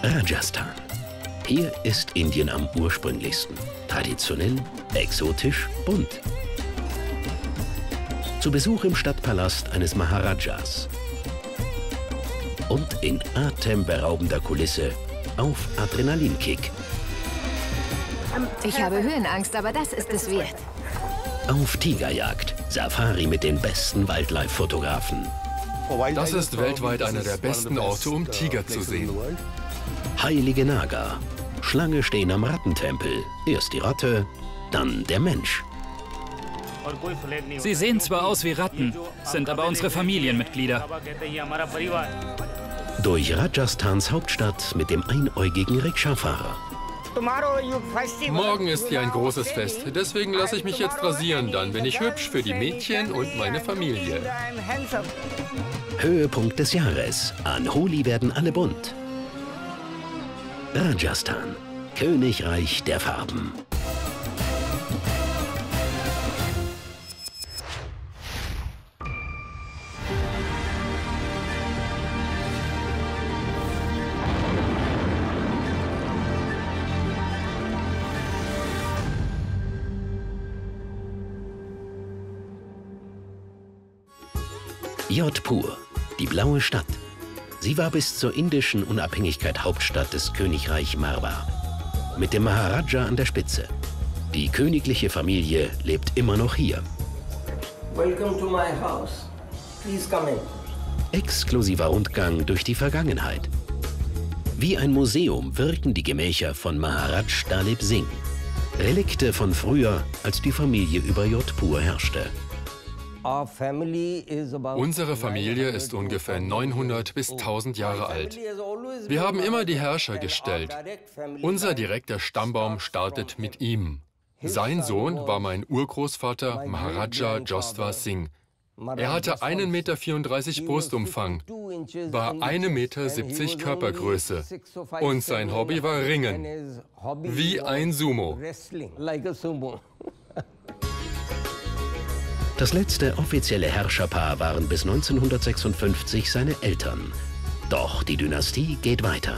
Rajasthan. Hier ist Indien am ursprünglichsten. Traditionell, exotisch, bunt. Zu Besuch im Stadtpalast eines Maharajas. Und in atemberaubender Kulisse auf Adrenalinkick. Ich habe Höhenangst, aber das ist es wert. Auf Tigerjagd, Safari mit den besten Wildlife-Fotografen. Das ist weltweit einer der besten Orte, um Tiger zu sehen. Heilige Naga, Schlange stehen am Rattentempel. Erst die Ratte, dann der Mensch. Sie sehen zwar aus wie Ratten, sind aber unsere Familienmitglieder. Durch Rajasthans Hauptstadt mit dem einäugigen Rikscha-Fahrer. Morgen ist hier ein großes Fest, deswegen lasse ich mich jetzt rasieren. Dann bin ich hübsch für die Mädchen und meine Familie. Höhepunkt des Jahres. An Holi werden alle bunt. Rajasthan, Königreich der Farben. Jodhpur, die blaue Stadt. Sie war bis zur indischen Unabhängigkeit Hauptstadt des Königreich Marwar. Mit dem Maharaja an der Spitze. Die königliche Familie lebt immer noch hier. Welcome to my house. Please come in. Exklusiver Rundgang durch die Vergangenheit. Wie ein Museum wirken die Gemächer von Maharaj Dalip Singh. Relikte von früher, als die Familie über Jodhpur herrschte. Unsere Familie ist ungefähr 900 bis 1000 Jahre alt. Wir haben immer die Herrscher gestellt. Unser direkter Stammbaum startet mit ihm. Sein Sohn war mein Urgroßvater Maharaja Joswar Singh. Er hatte 1,34 Meter Brustumfang, war 1,70 Meter Körpergröße und sein Hobby war Ringen, wie ein Sumo. Das letzte offizielle Herrscherpaar waren bis 1956 seine Eltern. Doch die Dynastie geht weiter.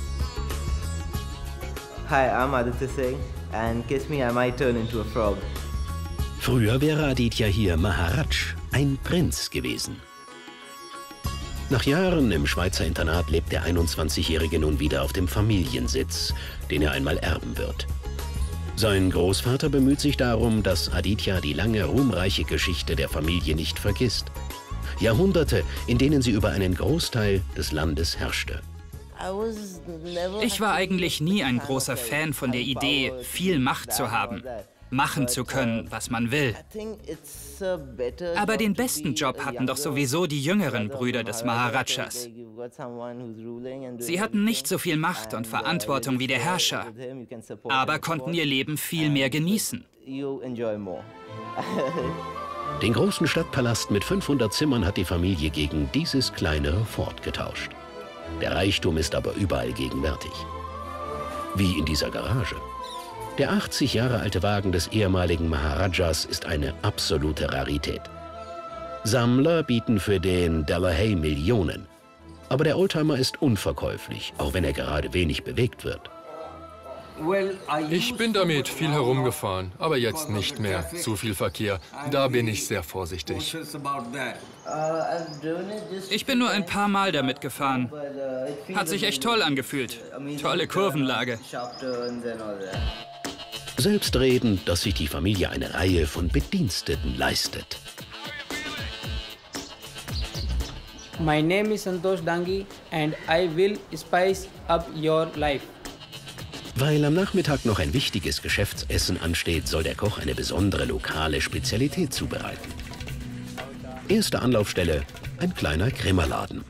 Hi, I'm Aditya Singh, and kiss me, I might turn into a frog. Früher wäre Aditya hier Maharaj, ein Prinz gewesen. Nach Jahren im Schweizer Internat lebt der 21-Jährige nun wieder auf dem Familiensitz, den er einmal erben wird. Sein Großvater bemüht sich darum, dass Aditya die lange, ruhmreiche Geschichte der Familie nicht vergisst. Jahrhunderte, in denen sie über einen Großteil des Landes herrschte. Ich war eigentlich nie ein großer Fan von der Idee, viel Macht zu haben, machen zu können, was man will. Aber den besten Job hatten doch sowieso die jüngeren Brüder des Maharajas. Sie hatten nicht so viel Macht und Verantwortung wie der Herrscher, aber konnten ihr Leben viel mehr genießen. Den großen Stadtpalast mit 500 Zimmern hat die Familie gegen dieses kleinere Fort getauscht. Der Reichtum ist aber überall gegenwärtig. Wie in dieser Garage. Der 80 Jahre alte Wagen des ehemaligen Maharajas ist eine absolute Rarität. Sammler bieten für den Delahaye Millionen. Aber der Oldtimer ist unverkäuflich, auch wenn er gerade wenig bewegt wird. Ich bin damit viel herumgefahren, aber jetzt nicht mehr. Zu viel Verkehr. Da bin ich sehr vorsichtig. Ich bin nur ein paar Mal damit gefahren. Hat sich echt toll angefühlt. Tolle Kurvenlage. Selbstredend, dass sich die Familie eine Reihe von Bediensteten leistet. My name is Santosh Dangi and I will spice up your life. Weil am Nachmittag noch ein wichtiges Geschäftsessen ansteht, soll der Koch eine besondere lokale Spezialität zubereiten. Erste Anlaufstelle, ein kleiner Krimmerladen.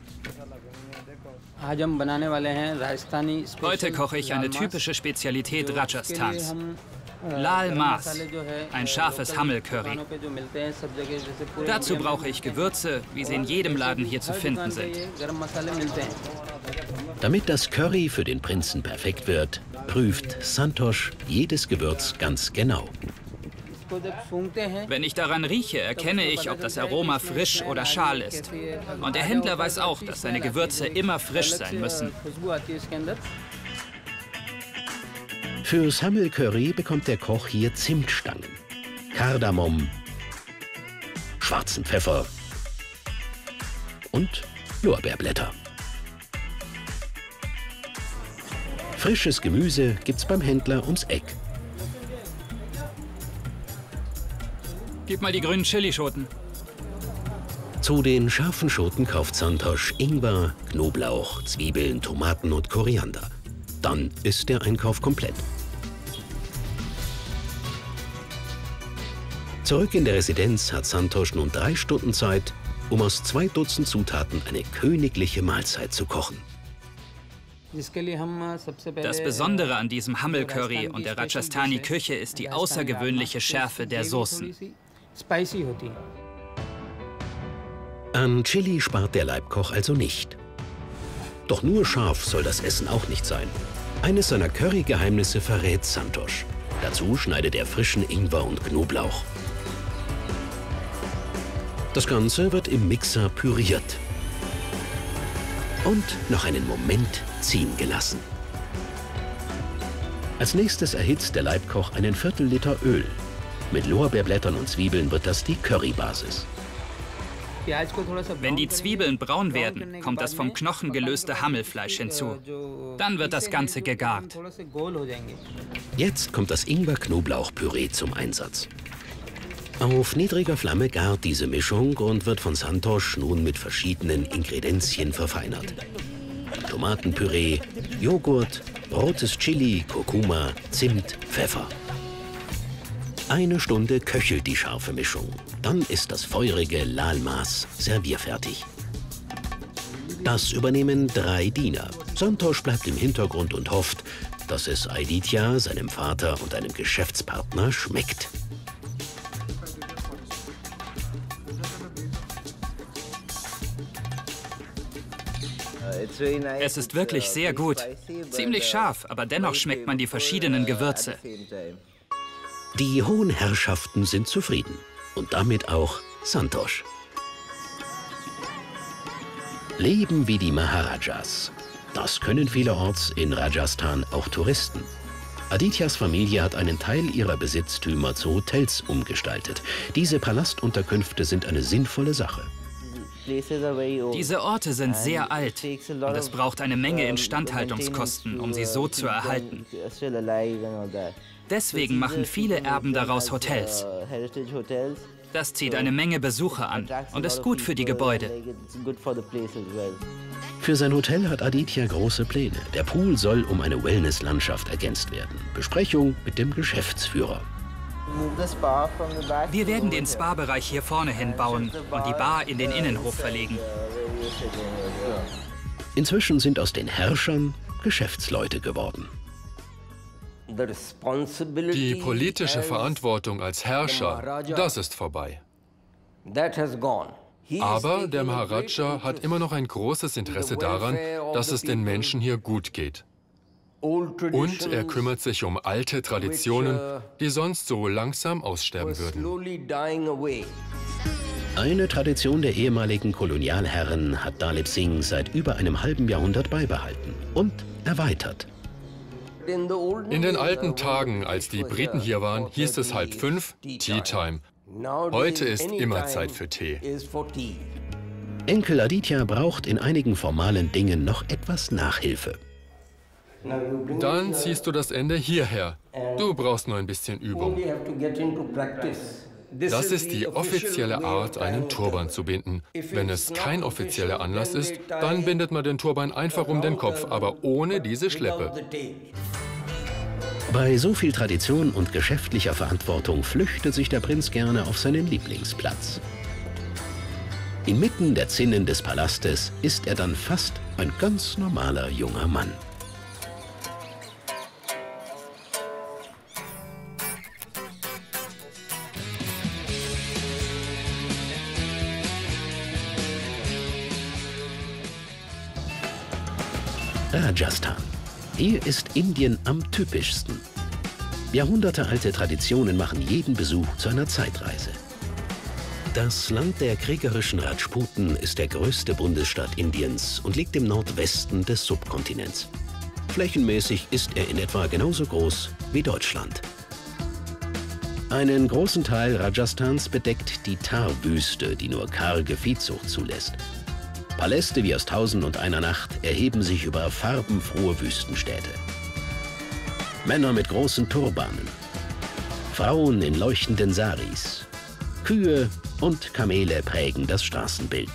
Heute koche ich eine typische Spezialität Rajasthans. Lal Mas, ein scharfes Hammel-Curry. Dazu brauche ich Gewürze, wie sie in jedem Laden hier zu finden sind. Damit das Curry für den Prinzen perfekt wird, prüft Santosh jedes Gewürz ganz genau. Wenn ich daran rieche, erkenne ich, ob das Aroma frisch oder schal ist. Und der Händler weiß auch, dass seine Gewürze immer frisch sein müssen. Fürs Hammel-Curry bekommt der Koch hier Zimtstangen, Kardamom, schwarzen Pfeffer und Lorbeerblätter. Frisches Gemüse gibt's beim Händler ums Eck. Gib mal die grünen Chilischoten. Zu den scharfen Schoten kauft Santosh Ingwer, Knoblauch, Zwiebeln, Tomaten und Koriander. Dann ist der Einkauf komplett. Zurück in der Residenz hat Santosh nun 3 Stunden Zeit, um aus 2 Dutzend Zutaten eine königliche Mahlzeit zu kochen. Das Besondere an diesem Hammel-Curry und der Rajasthani-Küche ist die außergewöhnliche Schärfe der Soßen. An Chili spart der Leibkoch also nicht. Doch nur scharf soll das Essen auch nicht sein. Eines seiner Curry-Geheimnisse verrät Santosh. Dazu schneidet er frischen Ingwer und Knoblauch. Das Ganze wird im Mixer püriert und noch einen Moment ziehen gelassen. Als nächstes erhitzt der Leibkoch einen Viertel-Liter Öl. Mit Lorbeerblättern und Zwiebeln wird das die Currybasis. Wenn die Zwiebeln braun werden, kommt das vom Knochen gelöste Hammelfleisch hinzu. Dann wird das Ganze gegart. Jetzt kommt das Ingwer-Knoblauch-Püree zum Einsatz. Auf niedriger Flamme gart diese Mischung und wird von Santosh nun mit verschiedenen Ingredienzien verfeinert. Tomatenpüree, Joghurt, rotes Chili, Kurkuma, Zimt, Pfeffer. 1 Stunde köchelt die scharfe Mischung. Dann ist das feurige Lal Mas servierfertig. Das übernehmen 3 Diener. Santosh bleibt im Hintergrund und hofft, dass es Aditya, seinem Vater und einem Geschäftspartner schmeckt. Es ist wirklich sehr gut. Ziemlich scharf, aber dennoch schmeckt man die verschiedenen Gewürze. Die hohen Herrschaften sind zufrieden. Und damit auch Santosh. Leben wie die Maharajas. Das können vielerorts in Rajasthan auch Touristen. Adityas Familie hat einen Teil ihrer Besitztümer zu Hotels umgestaltet. Diese Palastunterkünfte sind eine sinnvolle Sache. Diese Orte sind sehr alt und es braucht eine Menge Instandhaltungskosten, um sie so zu erhalten. Deswegen machen viele Erben daraus Hotels. Das zieht eine Menge Besucher an und ist gut für die Gebäude. Für sein Hotel hat Aditya große Pläne. Der Pool soll um eine Wellness-Landschaft ergänzt werden. Besprechung mit dem Geschäftsführer. Wir werden den Spa-Bereich hier vorne hinbauen und die Bar in den Innenhof verlegen. Inzwischen sind aus den Herrschern Geschäftsleute geworden. Die politische Verantwortung als Herrscher, das ist vorbei. Aber der Maharaja hat immer noch ein großes Interesse daran, dass es den Menschen hier gut geht. Und er kümmert sich um alte Traditionen, die sonst so langsam aussterben würden. Eine Tradition der ehemaligen Kolonialherren hat Dalip Singh seit über einem halben Jahrhundert beibehalten und erweitert. In den alten Tagen, als die Briten hier waren, hieß es 4:30 Tea Time. Heute ist immer Zeit für Tee. Enkel Aditya braucht in einigen formalen Dingen noch etwas Nachhilfe. Dann ziehst du das Ende hierher. Du brauchst nur ein bisschen Übung. Das ist die offizielle Art, einen Turban zu binden. Wenn es kein offizieller Anlass ist, dann bindet man den Turban einfach um den Kopf, aber ohne diese Schleppe. Bei so viel Tradition und geschäftlicher Verantwortung flüchtet sich der Prinz gerne auf seinen Lieblingsplatz. Inmitten der Zinnen des Palastes ist er dann fast ein ganz normaler junger Mann. Rajasthan. Hier ist Indien am typischsten. Jahrhundertealte Traditionen machen jeden Besuch zu einer Zeitreise. Das Land der kriegerischen Rajputen ist der größte Bundesstaat Indiens und liegt im Nordwesten des Subkontinents. Flächenmäßig ist er in etwa genauso groß wie Deutschland. Einen großen Teil Rajasthans bedeckt die Thar-Wüste, die nur karge Viehzucht zulässt. Paläste wie aus 1001 Nacht erheben sich über farbenfrohe Wüstenstädte. Männer mit großen Turbanen, Frauen in leuchtenden Saris, Kühe und Kamele prägen das Straßenbild.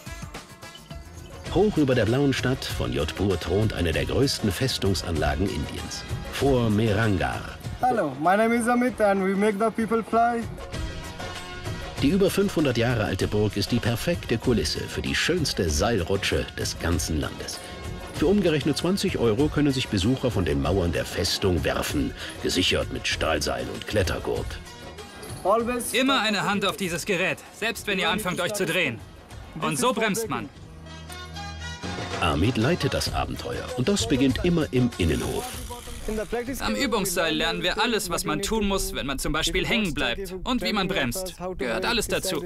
Hoch über der blauen Stadt von Jodhpur thront eine der größten Festungsanlagen Indiens, Fort Mehrangarh. Hello, my name is Amit and we make the people fly. Die über 500 Jahre alte Burg ist die perfekte Kulisse für die schönste Seilrutsche des ganzen Landes. Für umgerechnet 20 € können sich Besucher von den Mauern der Festung werfen, gesichert mit Stahlseil und Klettergurt. Immer eine Hand auf dieses Gerät, selbst wenn ihr anfangt, euch zu drehen. Und so bremst man. Amit leitet das Abenteuer und das beginnt immer im Innenhof. Am Übungsseil lernen wir alles, was man tun muss, wenn man zum Beispiel hängen bleibt. Und wie man bremst. Gehört alles dazu.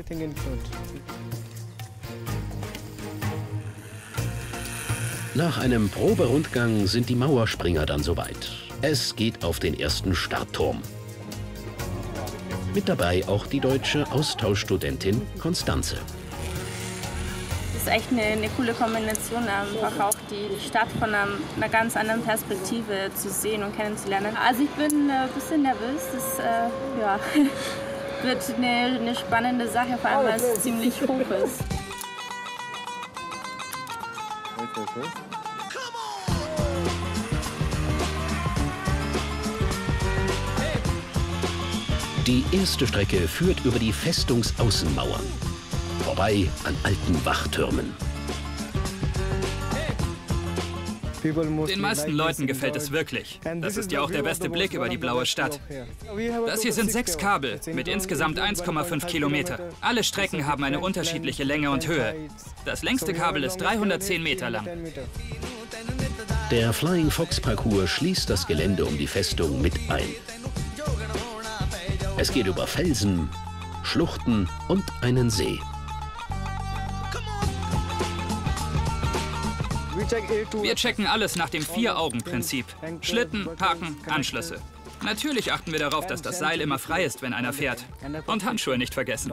Nach einem Proberundgang sind die Mauerspringer dann soweit. Es geht auf den ersten Startturm. Mit dabei auch die deutsche Austauschstudentin Konstanze. Das ist echt eine coole Kombination, einfach auch die Stadt von einer ganz anderen Perspektive zu sehen und kennenzulernen. Also ich bin ein bisschen nervös, das ja, wird eine spannende Sache, vor allem weil es ziemlich hoch ist. Die erste Strecke führt über die Festungsaußenmauern, vorbei an alten Wachtürmen. Den meisten Leuten gefällt es wirklich. Das ist ja auch der beste Blick über die blaue Stadt. Das hier sind 6 Kabel mit insgesamt 1,5 Kilometer. Alle Strecken haben eine unterschiedliche Länge und Höhe. Das längste Kabel ist 310 Meter lang. Der Flying Fox Parcours schließt das Gelände um die Festung mit ein. Es geht über Felsen, Schluchten und einen See. Wir checken alles nach dem 4-Augen-Prinzip. Schlitten, Haken, Anschlüsse. Natürlich achten wir darauf, dass das Seil immer frei ist, wenn einer fährt. Und Handschuhe nicht vergessen.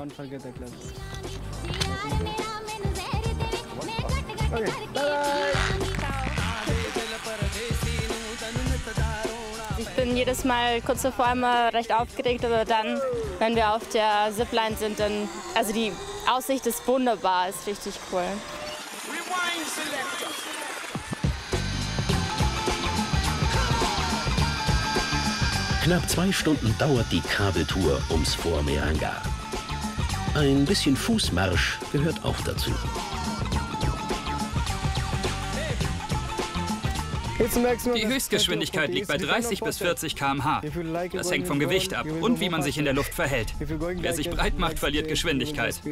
Ich bin jedes Mal kurz davor immer recht aufgeregt, aber dann, wenn wir auf der Zipline sind, dann, also die Aussicht ist wunderbar, ist richtig cool. Knapp 2 Stunden dauert die Kabeltour ums Fort Mehrangarh. Ein bisschen Fußmarsch gehört auch dazu. Die Höchstgeschwindigkeit liegt bei 30 bis 40 km/h. Das hängt vom Gewicht ab und wie man sich in der Luft verhält. Wer sich breit macht, verliert Geschwindigkeit.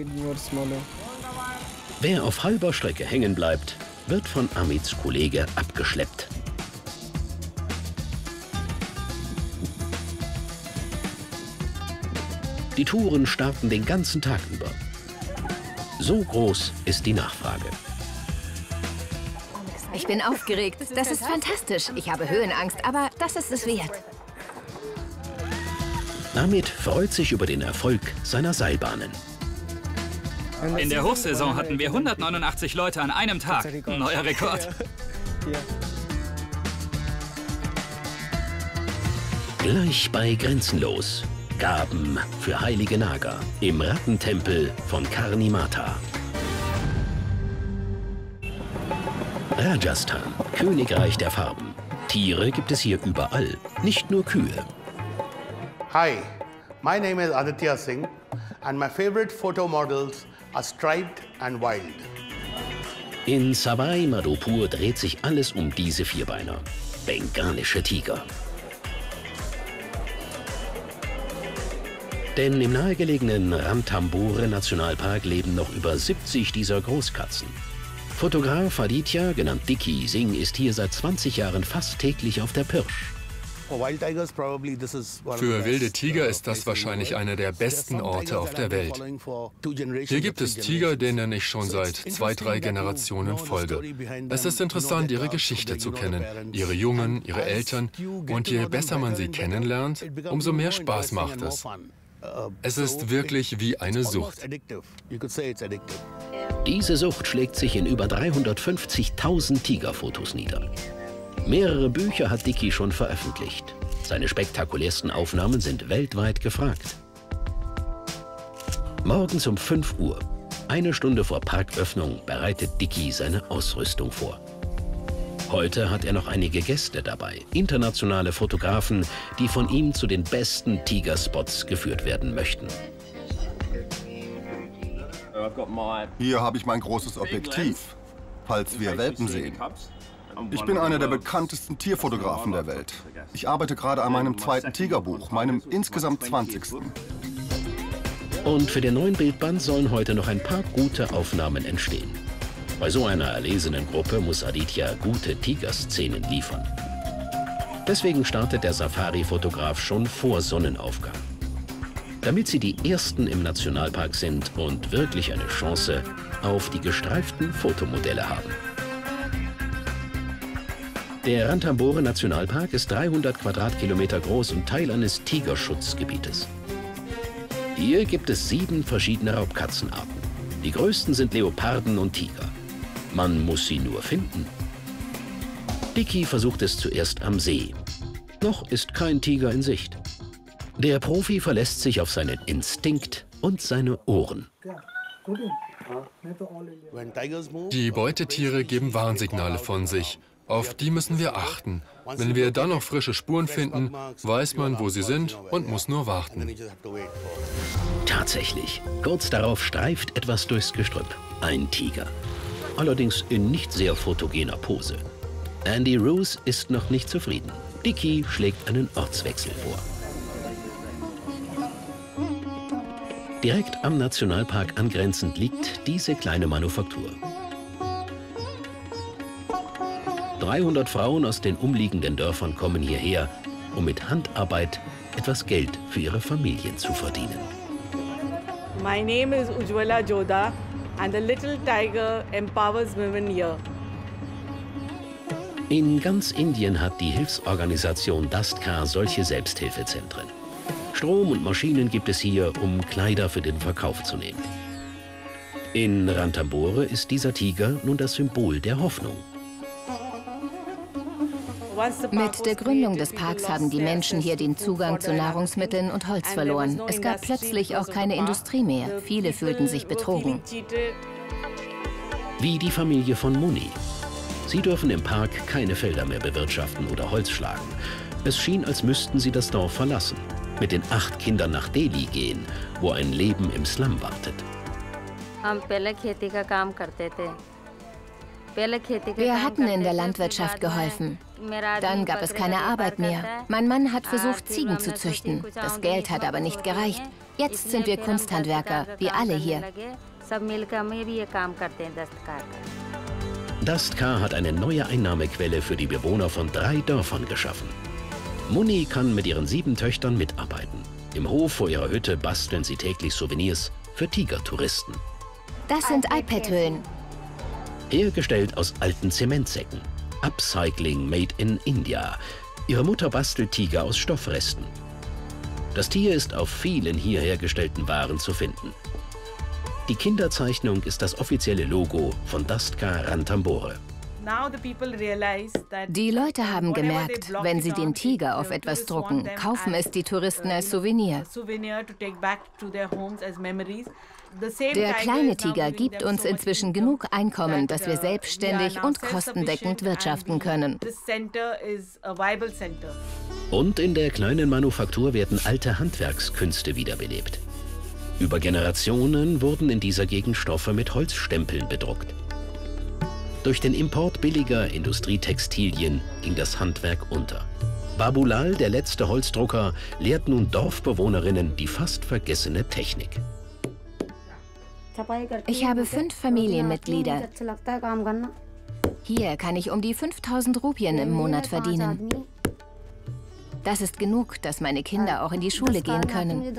Wer auf halber Strecke hängen bleibt, wird von Amits Kollege abgeschleppt. Die Touren starten den ganzen Tag über. So groß ist die Nachfrage. Ich bin aufgeregt. Das ist fantastisch. Ich habe Höhenangst, aber das ist es wert. Amit freut sich über den Erfolg seiner Seilbahnen. In der Hochsaison hatten wir 189 Leute an einem Tag. Ein neuer Rekord. Gleich bei Grenzenlos. Gaben für heilige Naga im Rattentempel von Karni Mata. Rajasthan, Königreich der Farben. Tiere gibt es hier überall, nicht nur Kühe. Hi, my name is Aditya Singh and my favorite photo models are striped and wild. In Savai Madhopur dreht sich alles um diese Vierbeiner. Bengalische Tiger. Denn im nahegelegenen Ranthambore-Nationalpark leben noch über 70 dieser Großkatzen. Fotograf Aditya, genannt Dicky Singh, ist hier seit 20 Jahren fast täglich auf der Pirsch. Für wilde Tiger ist das wahrscheinlich einer der besten Orte auf der Welt. Hier gibt es Tiger, denen ich schon seit 2, 3 Generationen folge. Es ist interessant, ihre Geschichte zu kennen, ihre Jungen, ihre Eltern. Und je besser man sie kennenlernt, umso mehr Spaß macht es. Es ist wirklich wie eine Sucht. Diese Sucht schlägt sich in über 350.000 Tigerfotos nieder. Mehrere Bücher hat Dicky schon veröffentlicht. Seine spektakulärsten Aufnahmen sind weltweit gefragt. Morgens um 5 Uhr, 1 Stunde vor Parköffnung, bereitet Dicky seine Ausrüstung vor. Heute hat er noch einige Gäste dabei, internationale Fotografen, die von ihm zu den besten Tigerspots geführt werden möchten. Hier habe ich mein großes Objektiv, falls wir Welpen sehen. Ich bin einer der bekanntesten Tierfotografen der Welt. Ich arbeite gerade an meinem 2. Tigerbuch, meinem insgesamt 20. Und für den neuen Bildband sollen heute noch ein paar gute Aufnahmen entstehen. Bei so einer erlesenen Gruppe muss Aditya gute Tigerszenen liefern. Deswegen startet der Safari-Fotograf schon vor Sonnenaufgang. Damit sie die Ersten im Nationalpark sind und wirklich eine Chance auf die gestreiften Fotomodelle haben. Der Ranthambore Nationalpark ist 300 Quadratkilometer groß und Teil eines Tigerschutzgebietes. Hier gibt es 7 verschiedene Raubkatzenarten. Die größten sind Leoparden und Tiger. Man muss sie nur finden. Dicky versucht es zuerst am See. Noch ist kein Tiger in Sicht. Der Profi verlässt sich auf seinen Instinkt und seine Ohren. Die Beutetiere geben Warnsignale von sich. Auf die müssen wir achten. Wenn wir dann noch frische Spuren finden, weiß man, wo sie sind und muss nur warten. Tatsächlich. Kurz darauf streift etwas durchs Gestrüpp. Ein Tiger. Allerdings in nicht sehr fotogener Pose. Andy Roos ist noch nicht zufrieden. Dicky schlägt einen Ortswechsel vor. Direkt am Nationalpark angrenzend liegt diese kleine Manufaktur. 300 Frauen aus den umliegenden Dörfern kommen hierher, um mit Handarbeit etwas Geld für ihre Familien zu verdienen. My name is Ujwala Jodha and the Little Tiger empowers women here. In ganz Indien hat die Hilfsorganisation Dastcar solche Selbsthilfezentren. Strom und Maschinen gibt es hier, um Kleider für den Verkauf zu nähen. In Ranthambore ist dieser Tiger nun das Symbol der Hoffnung. Mit der Gründung des Parks haben die Menschen hier den Zugang zu Nahrungsmitteln und Holz verloren. Es gab plötzlich auch keine Industrie mehr. Viele fühlten sich betrogen. Wie die Familie von Muni. Sie dürfen im Park keine Felder mehr bewirtschaften oder Holz schlagen. Es schien, als müssten sie das Dorf verlassen, mit den 8 Kindern nach Delhi gehen, wo ein Leben im Slum wartet. Wir hatten in der Landwirtschaft geholfen. Dann gab es keine Arbeit mehr. Mein Mann hat versucht, Ziegen zu züchten. Das Geld hat aber nicht gereicht. Jetzt sind wir Kunsthandwerker, wie alle hier. Dastcar hat eine neue Einnahmequelle für die Bewohner von 3 Dörfern geschaffen. Muni kann mit ihren 7 Töchtern mitarbeiten. Im Hof vor ihrer Hütte basteln sie täglich Souvenirs für Tigertouristen. Das sind iPad-Hüllen. Hergestellt aus alten Zementsäcken. Upcycling made in India. Ihre Mutter bastelt Tiger aus Stoffresten. Das Tier ist auf vielen hier hergestellten Waren zu finden. Die Kinderzeichnung ist das offizielle Logo von Dastcar Ranthambore. Die Leute haben gemerkt, wenn sie den Tiger auf etwas drucken, kaufen es die Touristen als Souvenir. Der kleine Tiger gibt uns inzwischen genug Einkommen, dass wir selbstständig und kostendeckend wirtschaften können. Und in der kleinen Manufaktur werden alte Handwerkskünste wiederbelebt. Über Generationen wurden in dieser Gegend Stoffe mit Holzstempeln bedruckt. Durch den Import billiger Industrietextilien ging das Handwerk unter. Babulal, der letzte Holzdrucker, lehrt nun Dorfbewohnerinnen die fast vergessene Technik. Ich habe 5 Familienmitglieder. Hier kann ich um die 5000 Rupien im Monat verdienen. Das ist genug, dass meine Kinder auch in die Schule gehen können.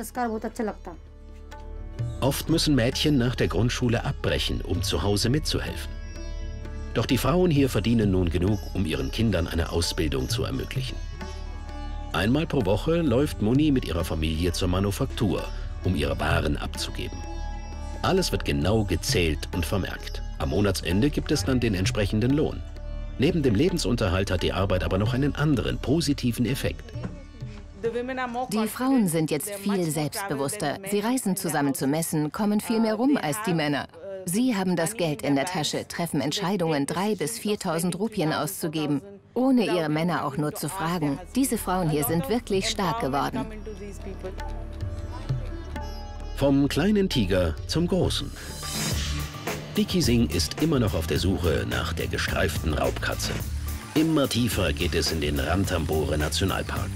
Oft müssen Mädchen nach der Grundschule abbrechen, um zu Hause mitzuhelfen. Doch die Frauen hier verdienen nun genug, um ihren Kindern eine Ausbildung zu ermöglichen. Einmal pro Woche läuft Muni mit ihrer Familie zur Manufaktur, um ihre Waren abzugeben. Alles wird genau gezählt und vermerkt. Am Monatsende gibt es dann den entsprechenden Lohn. Neben dem Lebensunterhalt hat die Arbeit aber noch einen anderen positiven Effekt. Die Frauen sind jetzt viel selbstbewusster. Sie reisen zusammen zu Messen, kommen viel mehr rum als die Männer. Sie haben das Geld in der Tasche, treffen Entscheidungen, 3.000 bis 4.000 Rupien auszugeben, ohne ihre Männer auch nur zu fragen. Diese Frauen hier sind wirklich stark geworden. Vom kleinen Tiger zum großen. Dickie Singh ist immer noch auf der Suche nach der gestreiften Raubkatze. Immer tiefer geht es in den Ranthambore Nationalpark.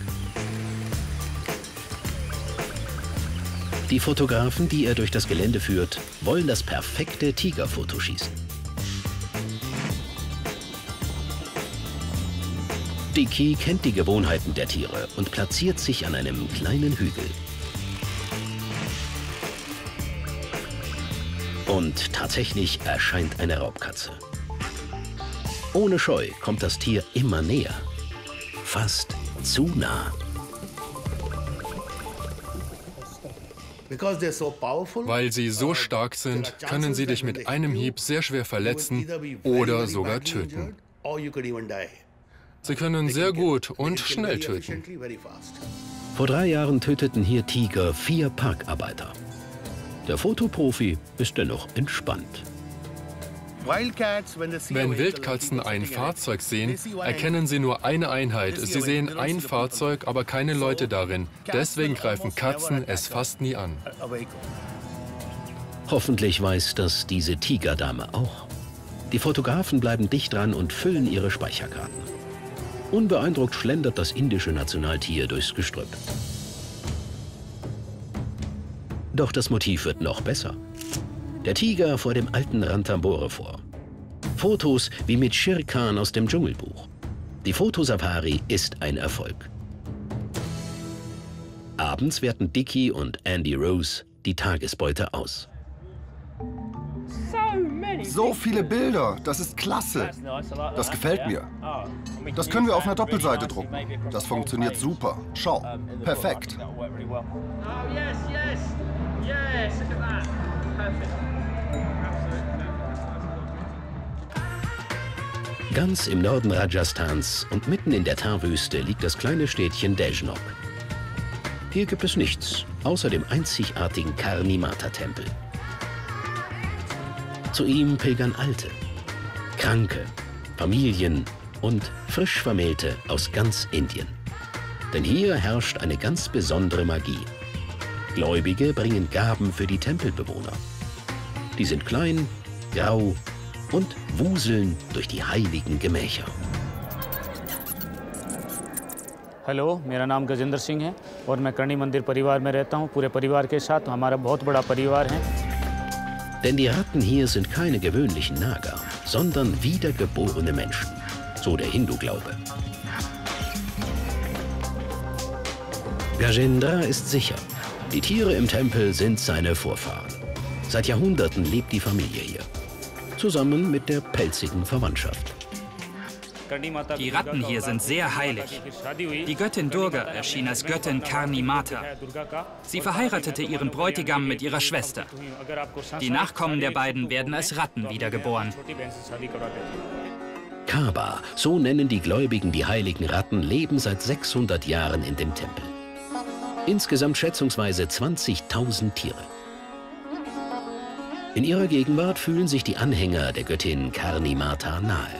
Die Fotografen, die er durch das Gelände führt, wollen das perfekte Tigerfoto schießen. Dickie kennt die Gewohnheiten der Tiere und platziert sich an einem kleinen Hügel. Und tatsächlich erscheint eine Raubkatze. Ohne Scheu kommt das Tier immer näher. Fast zu nah. Weil sie so stark sind, können sie dich mit einem Hieb sehr schwer verletzen oder sogar töten. Sie können sehr gut und schnell töten. Vor 3 Jahren töteten hier Tiger 4 Parkarbeiter. Der Fotoprofi ist dennoch entspannt. Wenn Wildkatzen ein Fahrzeug sehen, erkennen sie nur eine Einheit. Sie sehen ein Fahrzeug, aber keine Leute darin. Deswegen greifen Katzen es fast nie an. Hoffentlich weiß das diese Tigerdame auch. Die Fotografen bleiben dicht dran und füllen ihre Speicherkarten. Unbeeindruckt schlendert das indische Nationaltier durchs Gestrüpp. Doch das Motiv wird noch besser. Der Tiger vor dem alten Ranthambore vor. Fotos wie mit Shere Khan aus dem Dschungelbuch. Die Fotosafari ist ein Erfolg. Abends werten Dickie und Andy Rose die Tagesbeute aus. So viele Bilder, das ist klasse. Das gefällt mir. Das können wir auf einer Doppelseite drucken. Das funktioniert super. Schau, perfekt. Ganz im Norden Rajasthans und mitten in der Thar-Wüste liegt das kleine Städtchen Dejnok. Hier gibt es nichts, außer dem einzigartigen Karni-Mata-Tempel. Zu ihm pilgern Alte, Kranke, Familien und Frischvermählte aus ganz Indien. Denn hier herrscht eine ganz besondere Magie. Gläubige bringen Gaben für die Tempelbewohner. Die sind klein, grau und wuseln durch die heiligen Gemächer. Hallo, मेरा नाम गजेंद्र सिंह है और मैं करणी मंदिर परिवार में रहता हूँ पूरे परिवार के साथ हमारा बहुत बड़ा परिवार है. Denn die Ratten hier sind keine gewöhnlichen Naga, sondern wiedergeborene Menschen, so der Hindu-Glaube. Gajendra ist sicher, die Tiere im Tempel sind seine Vorfahren. Seit Jahrhunderten lebt die Familie hier, zusammen mit der pelzigen Verwandtschaft. Die Ratten hier sind sehr heilig. Die Göttin Durga erschien als Göttin Karni-Mata. Sie verheiratete ihren Bräutigam mit ihrer Schwester. Die Nachkommen der beiden werden als Ratten wiedergeboren. Kaba, so nennen die Gläubigen die heiligen Ratten, leben seit 600 Jahren in dem Tempel. Insgesamt schätzungsweise 20.000 Tiere. In ihrer Gegenwart fühlen sich die Anhänger der Göttin Karni-Mata nahe.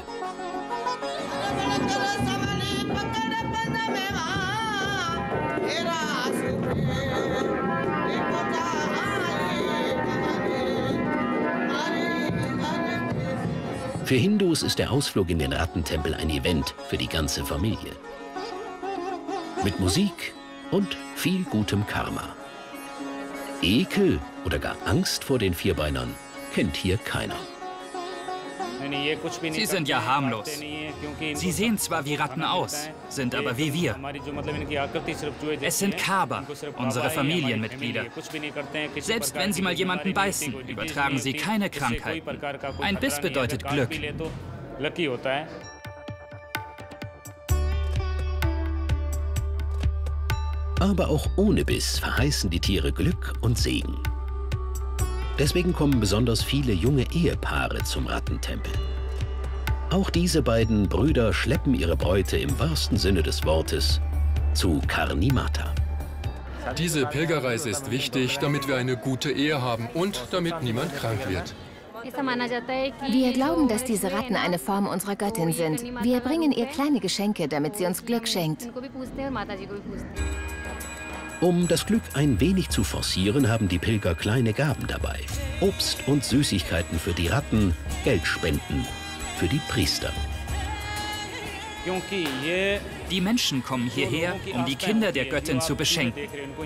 Für Hindus ist der Ausflug in den Rattentempel ein Event für die ganze Familie. Mit Musik und viel gutem Karma. Ekel oder gar Angst vor den Vierbeinern kennt hier keiner. Sie sind ja harmlos. Sie sehen zwar wie Ratten aus, sind aber wie wir. Es sind Kaber, unsere Familienmitglieder. Selbst wenn sie mal jemanden beißen, übertragen sie keine Krankheiten. Ein Biss bedeutet Glück. Aber auch ohne Biss verheißen die Tiere Glück und Segen. Deswegen kommen besonders viele junge Ehepaare zum Rattentempel. Auch diese beiden Brüder schleppen ihre Beute im wahrsten Sinne des Wortes zu Karni Mata. Diese Pilgerreise ist wichtig, damit wir eine gute Ehe haben und damit niemand krank wird. Wir glauben, dass diese Ratten eine Form unserer Göttin sind. Wir bringen ihr kleine Geschenke, damit sie uns Glück schenkt. Um das Glück ein wenig zu forcieren, haben die Pilger kleine Gaben dabei. Obst und Süßigkeiten für die Ratten, Geldspenden für die Priester. Die Menschen kommen hierher, um die Kinder der Göttin zu beschenken.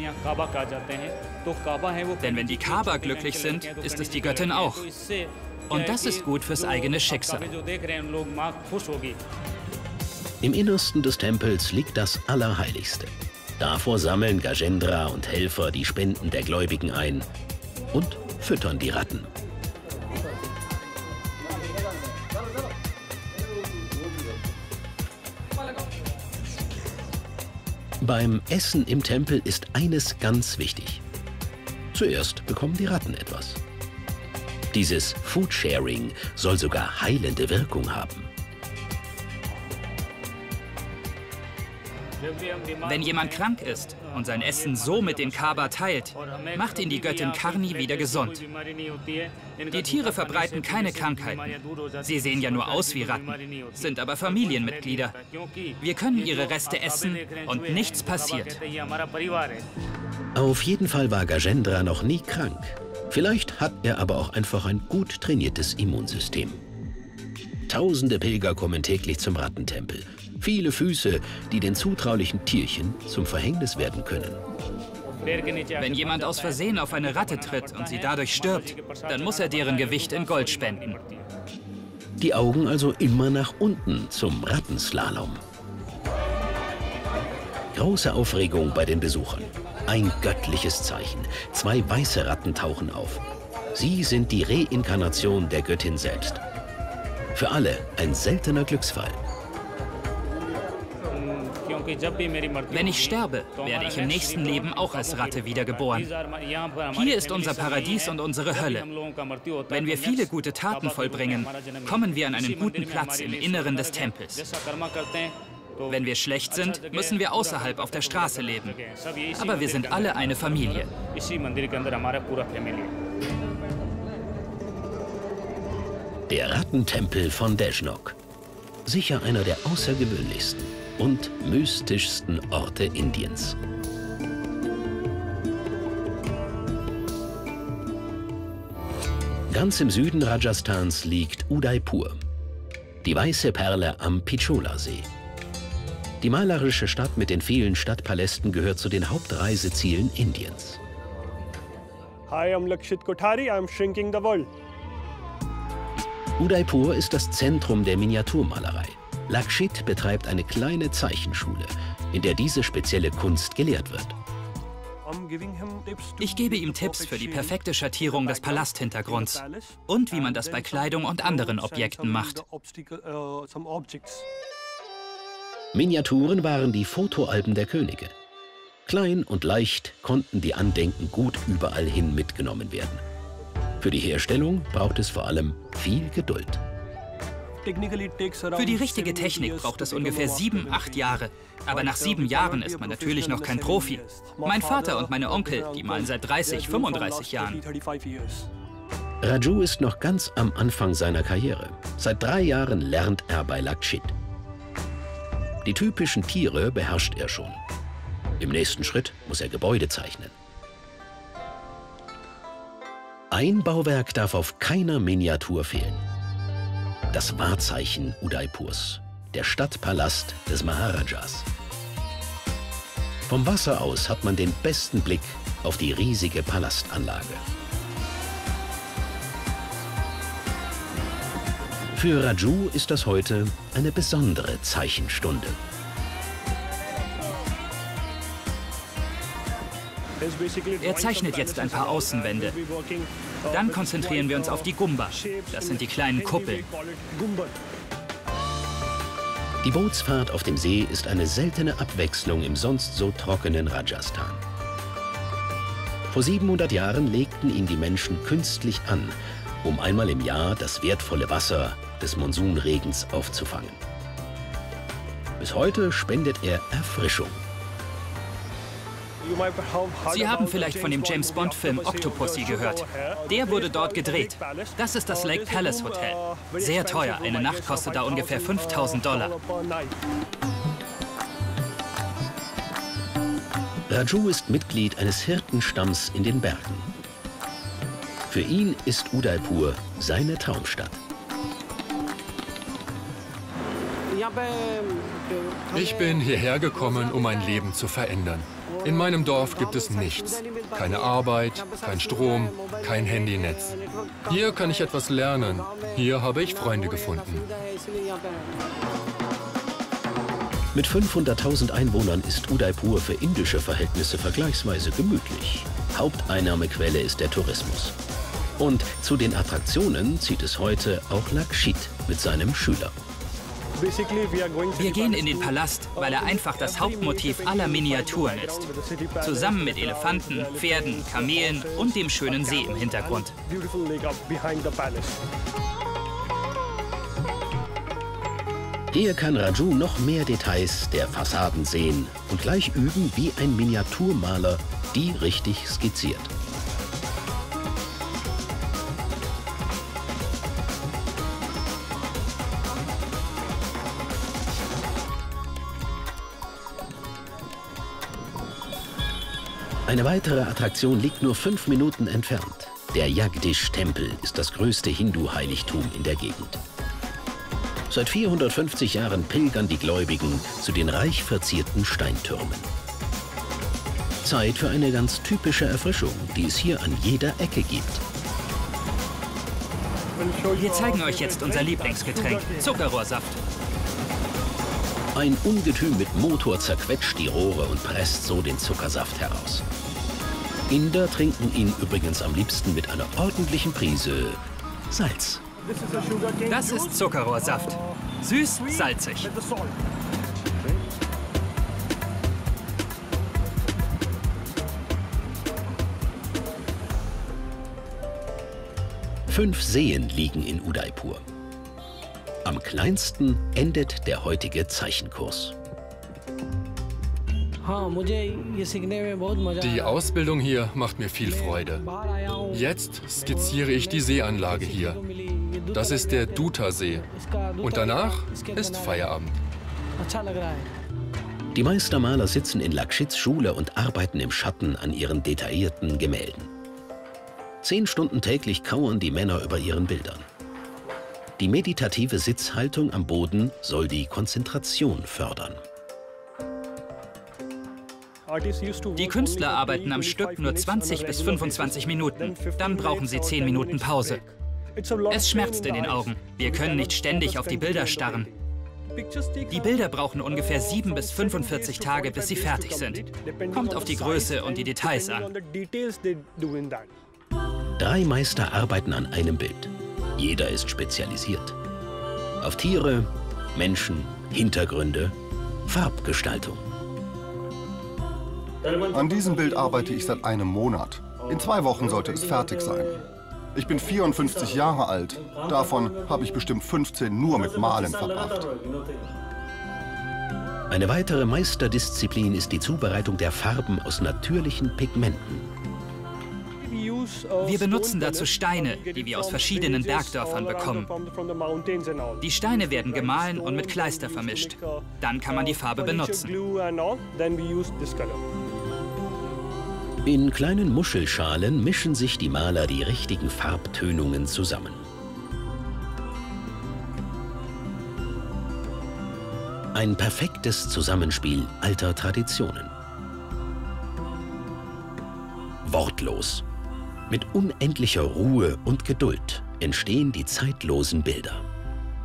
Denn wenn die Kaber glücklich sind, ist es die Göttin auch. Und das ist gut fürs eigene Schicksal. Im Innersten des Tempels liegt das Allerheiligste. Davor sammeln Gajendra und Helfer die Spenden der Gläubigen ein und füttern die Ratten. Beim Essen im Tempel ist eines ganz wichtig. Zuerst bekommen die Ratten etwas. Dieses Foodsharing soll sogar heilende Wirkung haben. Wenn jemand krank ist und sein Essen so mit den Kaber teilt, macht ihn die Göttin Karni wieder gesund. Die Tiere verbreiten keine Krankheiten. Sie sehen ja nur aus wie Ratten, sind aber Familienmitglieder. Wir können ihre Reste essen und nichts passiert. Auf jeden Fall war Gajendra noch nie krank. Vielleicht hat er aber auch einfach ein gut trainiertes Immunsystem. Tausende Pilger kommen täglich zum Rattentempel. Viele Füße, die den zutraulichen Tierchen zum Verhängnis werden können. Wenn jemand aus Versehen auf eine Ratte tritt und sie dadurch stirbt, dann muss er deren Gewicht in Gold spenden. Die Augen also immer nach unten zum Rattenslalom. Große Aufregung bei den Besuchern. Ein göttliches Zeichen. 2 weiße Ratten tauchen auf. Sie sind die Reinkarnation der Göttin selbst. Für alle ein seltener Glücksfall. Wenn ich sterbe, werde ich im nächsten Leben auch als Ratte wiedergeboren. Hier ist unser Paradies und unsere Hölle. Wenn wir viele gute Taten vollbringen, kommen wir an einen guten Platz im Inneren des Tempels. Wenn wir schlecht sind, müssen wir außerhalb auf der Straße leben. Aber wir sind alle eine Familie. Der Rattentempel von Deshnoke. Sicher einer der außergewöhnlichsten und mystischsten Orte Indiens. Ganz im Süden Rajasthans liegt Udaipur, die weiße Perle am Pichola-See. Die malerische Stadt mit den vielen Stadtpalästen gehört zu den Hauptreisezielen Indiens. Hi, I'm Lakshit Kothari, I'm shrinking the world. Udaipur ist das Zentrum der Miniaturmalerei. Lakshit betreibt eine kleine Zeichenschule, in der diese spezielle Kunst gelehrt wird. Ich gebe ihm Tipps für die perfekte Schattierung des Palasthintergrunds und wie man das bei Kleidung und anderen Objekten macht. Miniaturen waren die Fotoalben der Könige. Klein und leicht konnten die Andenken gut überall hin mitgenommen werden. Für die Herstellung braucht es vor allem viel Geduld. Für die richtige Technik braucht es ungefähr 7, 8 Jahre. Aber nach 7 Jahren ist man natürlich noch kein Profi. Mein Vater und meine Onkel, die malen seit 30, 35 Jahren. Raju ist noch ganz am Anfang seiner Karriere. Seit 3 Jahren lernt er bei Lakshit. Die typischen Tiere beherrscht er schon. Im nächsten Schritt muss er Gebäude zeichnen. Ein Bauwerk darf auf keiner Miniatur fehlen. Das Wahrzeichen Udaipurs, der Stadtpalast des Maharajas. Vom Wasser aus hat man den besten Blick auf die riesige Palastanlage. Für Raju ist das heute eine besondere Zeichenstunde. Er zeichnet jetzt ein paar Außenwände. Dann konzentrieren wir uns auf die Gumba. Das sind die kleinen Kuppeln. Die Bootsfahrt auf dem See ist eine seltene Abwechslung im sonst so trockenen Rajasthan. Vor 700 Jahren legten ihn die Menschen künstlich an, um einmal im Jahr das wertvolle Wasser des Monsunregens aufzufangen. Bis heute spendet er Erfrischung. Sie haben vielleicht von dem James-Bond-Film Octopussy gehört. Der wurde dort gedreht. Das ist das Lake Palace Hotel. Sehr teuer. Eine Nacht kostet da ungefähr $5.000. Raju ist Mitglied eines Hirtenstamms in den Bergen. Für ihn ist Udaipur seine Traumstadt. Ich bin hierher gekommen, um mein Leben zu verändern. In meinem Dorf gibt es nichts. Keine Arbeit, kein Strom, kein Handynetz. Hier kann ich etwas lernen. Hier habe ich Freunde gefunden. Mit 500.000 Einwohnern ist Udaipur für indische Verhältnisse vergleichsweise gemütlich. Haupteinnahmequelle ist der Tourismus. Und zu den Attraktionen zieht es heute auch Lakshit mit seinem Schüler. Wir gehen in den Palast, weil er einfach das Hauptmotiv aller Miniaturen ist. Zusammen mit Elefanten, Pferden, Kamelen und dem schönen See im Hintergrund. Hier kann Raju noch mehr Details der Fassaden sehen und gleich üben, wie ein Miniaturmaler die richtig skizziert. Eine weitere Attraktion liegt nur 5 Minuten entfernt. Der Jagdish-Tempel ist das größte Hindu-Heiligtum in der Gegend. Seit 450 Jahren pilgern die Gläubigen zu den reich verzierten Steintürmen. Zeit für eine ganz typische Erfrischung, die es hier an jeder Ecke gibt. Wir zeigen euch jetzt unser Lieblingsgetränk, Zuckerrohrsaft. Ein Ungetüm mit Motor zerquetscht die Rohre und presst so den Zuckersaft heraus. Inder trinken ihn übrigens am liebsten mit einer ordentlichen Prise Salz. Das ist Zuckerrohrsaft. Süß, salzig. Fünf Seen liegen in Udaipur. Am kleinsten endet der heutige Zeichenkurs. Die Ausbildung hier macht mir viel Freude. Jetzt skizziere ich die Seeanlage hier. Das ist der Duta-See. Und danach ist Feierabend. Die Meistermaler sitzen in Lakshits Schule und arbeiten im Schatten an ihren detaillierten Gemälden. 10 Stunden täglich kauern die Männer über ihren Bildern. Die meditative Sitzhaltung am Boden soll die Konzentration fördern. Die Künstler arbeiten am Stück nur 20 bis 25 Minuten. Dann brauchen sie 10 Minuten Pause. Es schmerzt in den Augen. Wir können nicht ständig auf die Bilder starren. Die Bilder brauchen ungefähr 7 bis 45 Tage, bis sie fertig sind. Kommt auf die Größe und die Details an. 3 Meister arbeiten an einem Bild. Jeder ist spezialisiert. Auf Tiere, Menschen, Hintergründe, Farbgestaltung. An diesem Bild arbeite ich seit einem Monat. In 2 Wochen sollte es fertig sein. Ich bin 54 Jahre alt. Davon habe ich bestimmt 15 nur mit Malen verbracht. Eine weitere Meisterdisziplin ist die Zubereitung der Farben aus natürlichen Pigmenten. Wir benutzen dazu Steine, die wir aus verschiedenen Bergdörfern bekommen. Die Steine werden gemahlen und mit Kleister vermischt. Dann kann man die Farbe benutzen. In kleinen Muschelschalen mischen sich die Maler die richtigen Farbtönungen zusammen. Ein perfektes Zusammenspiel alter Traditionen. Wortlos. Mit unendlicher Ruhe und Geduld entstehen die zeitlosen Bilder.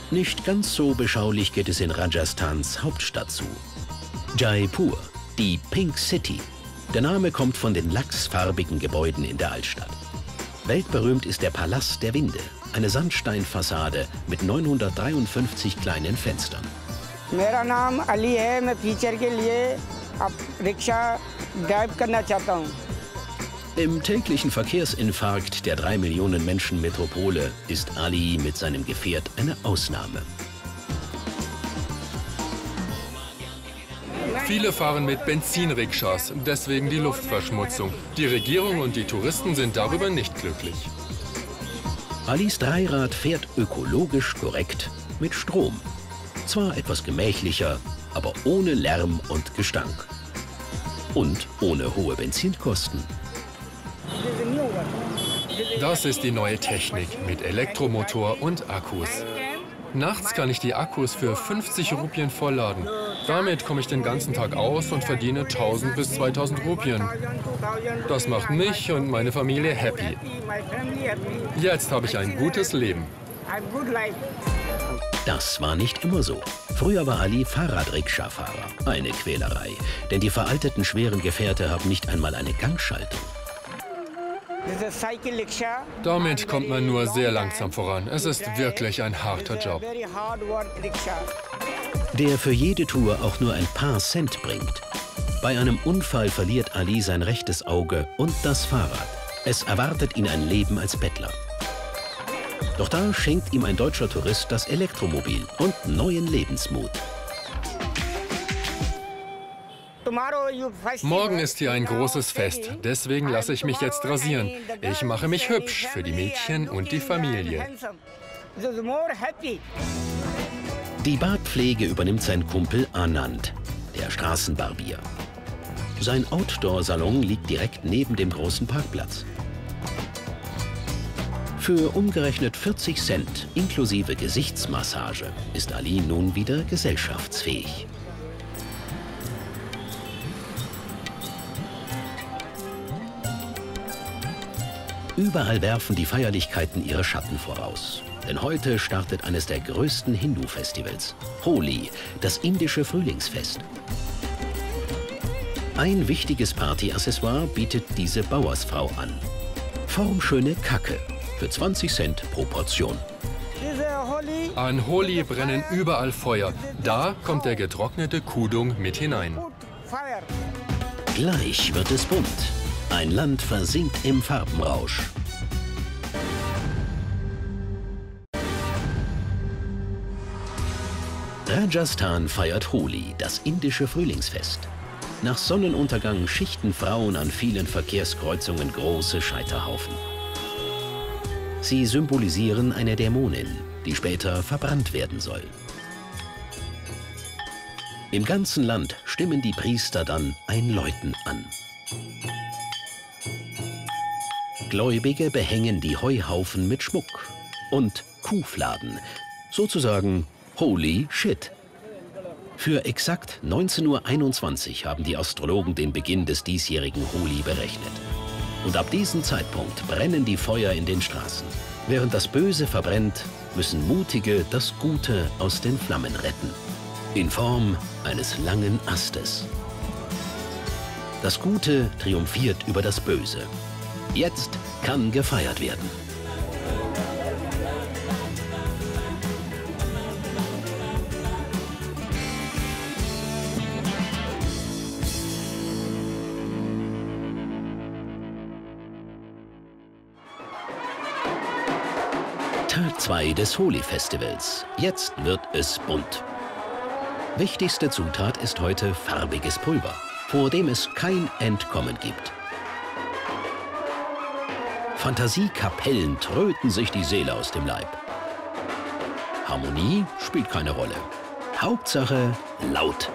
Nicht ganz so beschaulich geht es in Rajasthans Hauptstadt zu. Jaipur, die Pink City. Der Name kommt von den lachsfarbigen Gebäuden in der Altstadt. Weltberühmt ist der Palast der Winde, eine Sandsteinfassade mit 953 kleinen Fenstern. मेरा नाम अली है, मैं फीचर के लिए अब rickshaw drive करना चाहता हूँ. Im täglichen Verkehrsinfarkt der 3 Millionen Menschen Metropole ist Ali mit seinem Gefährt eine Ausnahme. Viele fahren mit Benzinrikschas, deswegen die Luftverschmutzung. Die Regierung und die Touristen sind darüber nicht glücklich. Alis Dreirad fährt ökologisch korrekt mit Strom. Zwar etwas gemächlicher, aber ohne Lärm und Gestank. Und ohne hohe Benzinkosten. Das ist die neue Technik mit Elektromotor und Akkus. Nachts kann ich die Akkus für 50 Rupien vollladen. Damit komme ich den ganzen Tag aus und verdiene 1000 bis 2000 Rupien. Das macht mich und meine Familie happy. Jetzt habe ich ein gutes Leben. Das war nicht immer so. Früher war Ali Fahrrad-Rikscha-Fahrer. Eine Quälerei, denn die veralteten schweren Gefährte haben nicht einmal eine Gangschaltung. Damit kommt man nur sehr langsam voran. Es ist wirklich ein harter Job. Der für jede Tour auch nur ein paar Cent bringt. Bei einem Unfall verliert Ali sein rechtes Auge und das Fahrrad. Es erwartet ihn ein Leben als Bettler. Doch da schenkt ihm ein deutscher Tourist das Elektromobil und neuen Lebensmut. Morgen ist hier ein großes Fest, deswegen lasse ich mich jetzt rasieren. Ich mache mich hübsch für die Mädchen und die Familie. Die Bartpflege übernimmt sein Kumpel Anand, der Straßenbarbier. Sein Outdoor-Salon liegt direkt neben dem großen Parkplatz. Für umgerechnet 40 Cent inklusive Gesichtsmassage ist Ali nun wieder gesellschaftsfähig. Überall werfen die Feierlichkeiten ihre Schatten voraus. Denn heute startet eines der größten Hindu-Festivals, Holi, das indische Frühlingsfest. Ein wichtiges Partyaccessoire bietet diese Bauersfrau an. Formschöne Kacke für 20 Cent pro Portion. An Holi brennen überall Feuer. Da kommt der getrocknete Kudung mit hinein. Gleich wird es bunt. Ein Land versinkt im Farbenrausch. Rajasthan feiert Holi, das indische Frühlingsfest. Nach Sonnenuntergang schichten Frauen an vielen Verkehrskreuzungen große Scheiterhaufen. Sie symbolisieren eine Dämonin, die später verbrannt werden soll. Im ganzen Land stimmen die Priester dann ein Läuten an. Gläubige behängen die Heuhaufen mit Schmuck und Kuhfladen, sozusagen Holy Shit. Für exakt 19:21 Uhr haben die Astrologen den Beginn des diesjährigen Holi berechnet. Und ab diesem Zeitpunkt brennen die Feuer in den Straßen. Während das Böse verbrennt, müssen Mutige das Gute aus den Flammen retten. In Form eines langen Astes. Das Gute triumphiert über das Böse. Jetzt kann gefeiert werden. Tag 2 des Holi-Festivals. Jetzt wird es bunt. Wichtigste Zutat ist heute farbiges Pulver, vor dem es kein Entkommen gibt. Fantasiekapellen tröten sich die Seele aus dem Leib. Harmonie spielt keine Rolle. Hauptsache laut.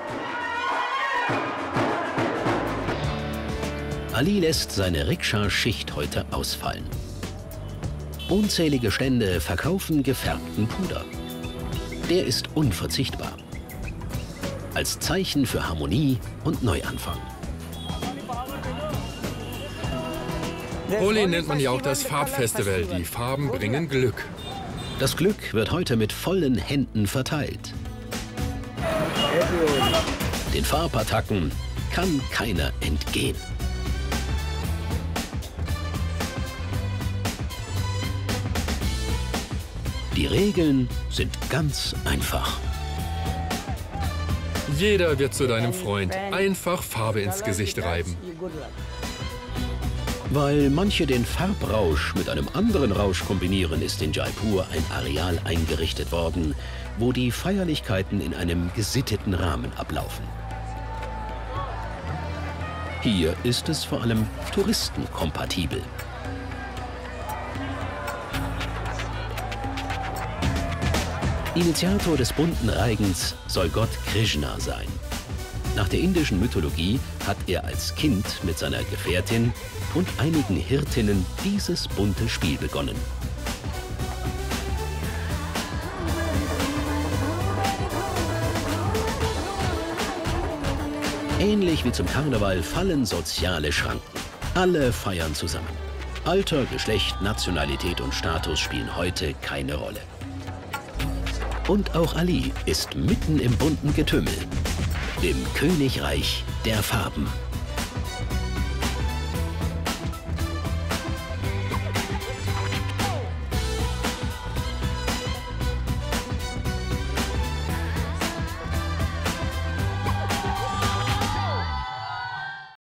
Ali lässt seine Rikscha-Schicht heute ausfallen. Unzählige Stände verkaufen gefärbten Puder. Der ist unverzichtbar. Als Zeichen für Harmonie und Neuanfang. Holi nennt man ja auch das Farbfestival. Die Farben bringen Glück. Das Glück wird heute mit vollen Händen verteilt. Den Farbattacken kann keiner entgehen. Die Regeln sind ganz einfach. Jeder wird zu deinem Freund. Einfach Farbe ins Gesicht reiben. Weil manche den Farbrausch mit einem anderen Rausch kombinieren, ist in Jaipur ein Areal eingerichtet worden, wo die Feierlichkeiten in einem gesitteten Rahmen ablaufen. Hier ist es vor allem touristenkompatibel. Initiator des bunten Reigens soll Gott Krishna sein. Nach der indischen Mythologie hat er als Kind mit seiner Gefährtin und einigen Hirtinnen dieses bunte Spiel begonnen. Ähnlich wie zum Karneval fallen soziale Schranken. Alle feiern zusammen. Alter, Geschlecht, Nationalität und Status spielen heute keine Rolle. Und auch Ali ist mitten im bunten Getümmel, im Königreich der Farben.